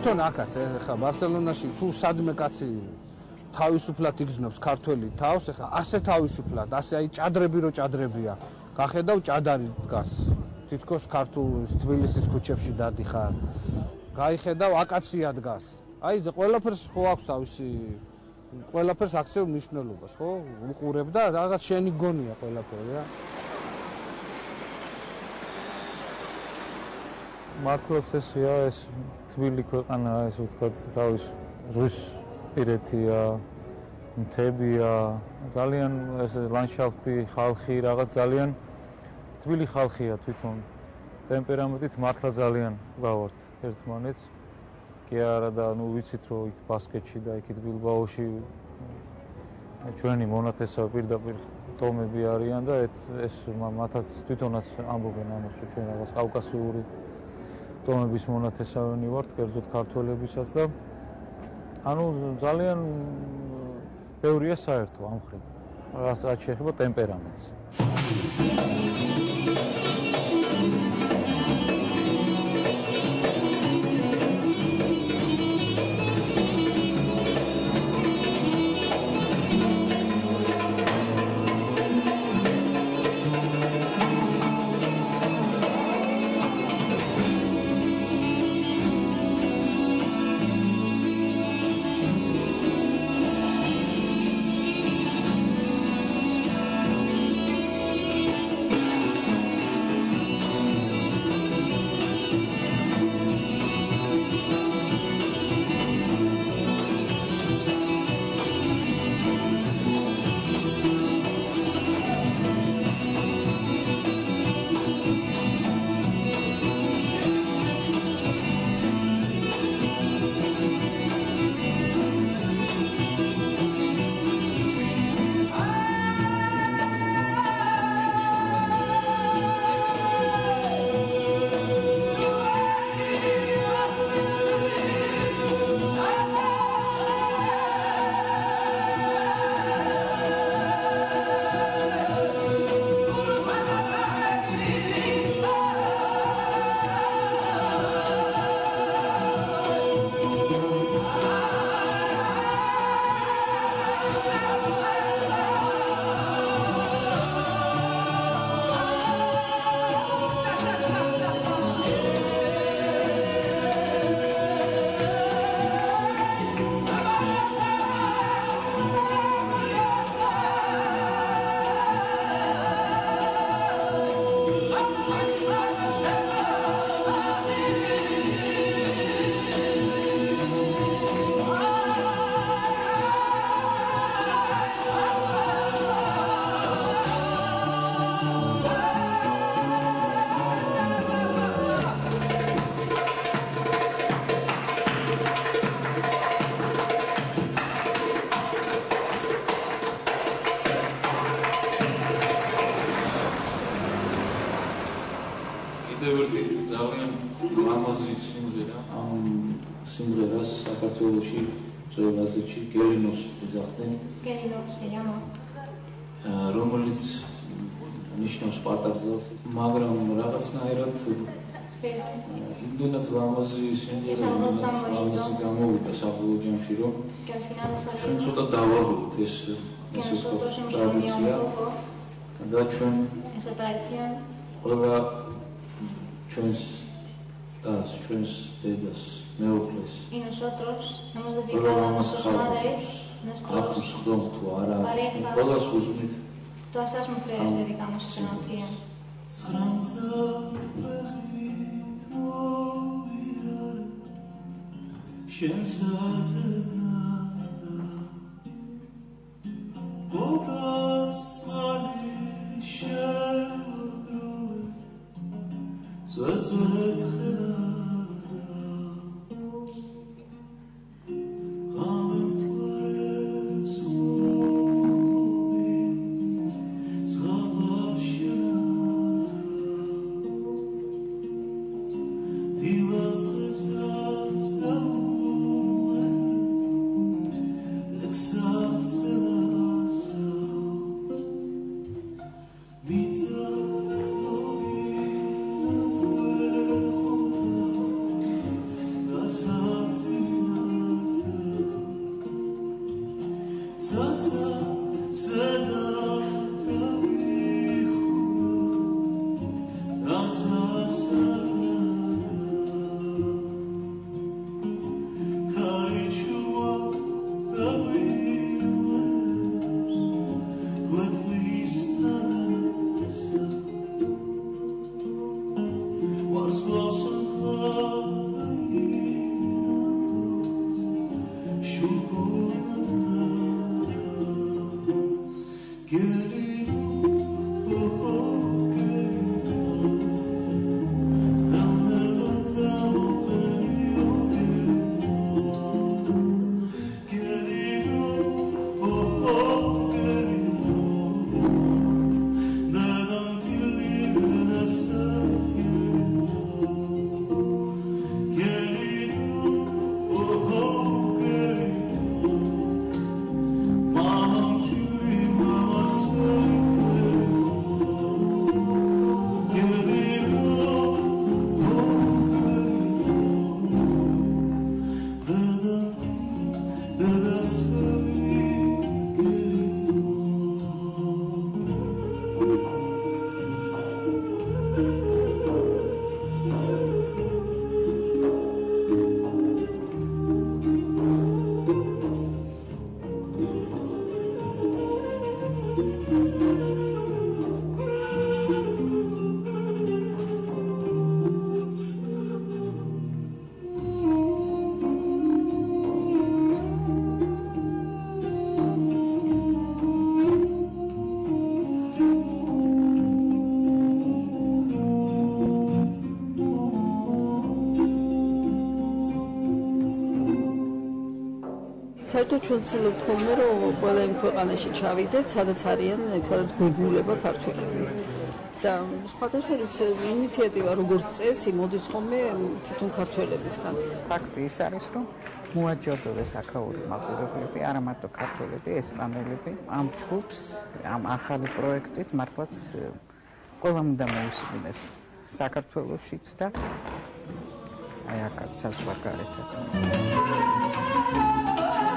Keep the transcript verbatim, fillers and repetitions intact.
თვითონ აქაც ეხლა ბარსელონაში თუ სადმე კაცი თავისუფლად იგზნობს ქართველი თავს, ეხლა ასე თავისუფლად, ასე აი ჭადრები რო ჭადრებია. გახედავ ჭადარი დგას. თითქოს ქართულ თბილისის ქუჩებში დადიხარ. გაიხედავ აკაცია დგას. აი ყველაფერს ხო აქვს თავისი ყველაფერს აქციურ მნიშვნელობას, ხო? უყურებ და რაღაც შენი გონია ყველაფერი რა. მართლაც ესია ეს თბილი ქვეყანა, ეს ვთქვათ თავის ზღვის პირეთია, მთებია, ძალიან ეს ლანდშაფტი, ხალხი, რაღაც ძალიან თბილი ხალხია თვითონ. ტემპერამენტით მართლა ძალიან გავართ ერთმანეთს. კი არა და ნუ ვიცით რომ იქ ბასკეთში და იქით ბილბაოში ჩვენი მონათესავე პირდაპირ ტომები არიან და ეს მათაც თვითონაც ამბობენ ამას რომ ჩვენ რაღაც კავკასიური ტომების მონათესავენი ვართ, კერძოდ ქართველებისაც და ანუ ძალიან ბევრია საერთო ამ ხრით. რაც შეეხება ტემპერამენტს. Cxvediani Gerinos ეძახდნენ. Gerinos se llama. რომელიც ნიშნავს Paata გზას, მაგრამ რაღაცნაირად იმდენად ლამაზი სიმღერა, ლამაზი გამოვიდა საბოლოო ჯამში, რომ ჩვენ ცოტა დავაღვით ეს ეს ტრადიცია და ჩვენ ყველა ჩვენს დას, ჩვენს დედას Y nosotros hemos dedicado a nuestras madres, nuestros parejas, todas las mujeres dedicamos esa canción. Vita, logi, na tvoje საერთოდ ჩვენ ვცდილობთ ხოლმე რომ ყველა იმ ქვეყანაში ჩავიდეთ, სადაც არიან, სადაც გვეგულება ქართველები. და სხვათა შორის ინიციატივა როგორც წესი მოდის ხოლმე თვითონ ქართველებისგან. ფაქტი ის არის, რომ მოაჯობდეს აქაური მაყურებლები, არა მარტო ქართველები, ესპანელები, ამ ჯგუფს, ამ ახალი პროექტით მართლაც ყველამ უნდა მოусმინეს საქართველოშიც და აი აქაც საზღვარგარეთაც.